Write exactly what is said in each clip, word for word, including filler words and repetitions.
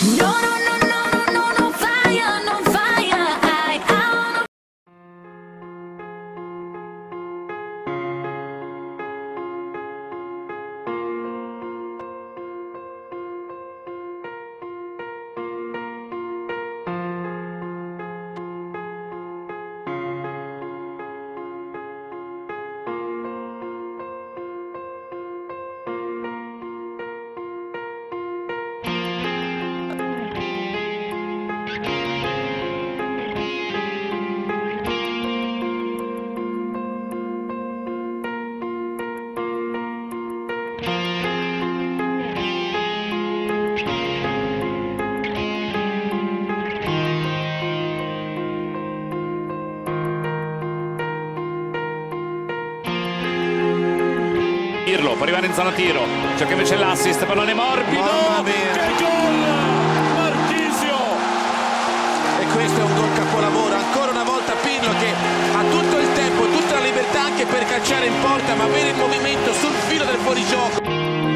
No, no, no, no, no, no, no fire, no fire. I, I wanna... Pirlo può arrivare in zona tiro, c'è che invece l'assist, pallone morbido, Mamma mia. che gol! Marchisio! E questo è un gol capolavoro, ancora una volta Pirlo che ha tutto il tempo, tutta la libertà anche per calciare in porta, ma avere il movimento sul filo del fuorigioco.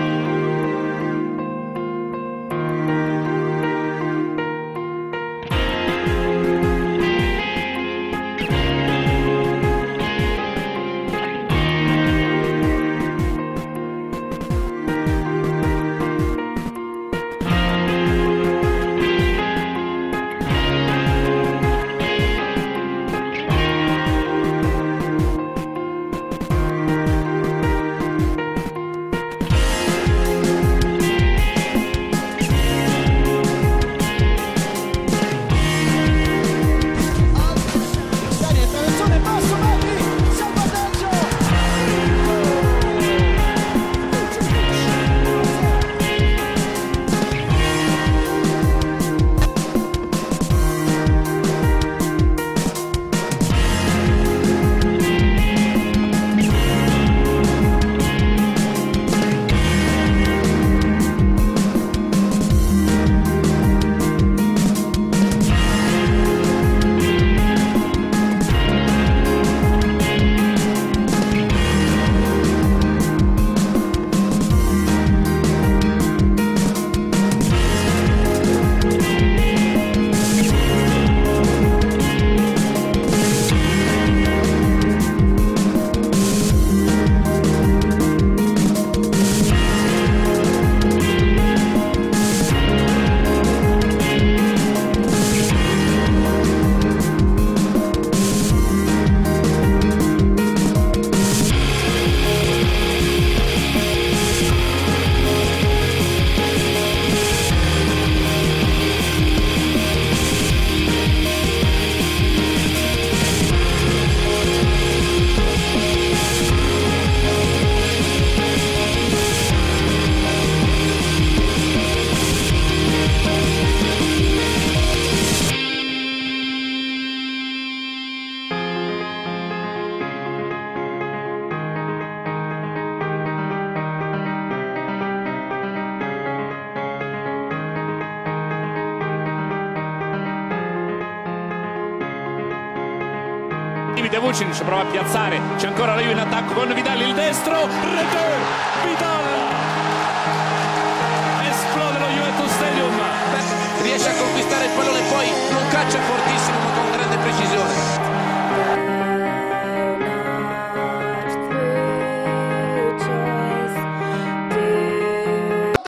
De Vucinic prova a piazzare, c'è ancora lui in attacco con Vidal, il destro, rete, Vidal!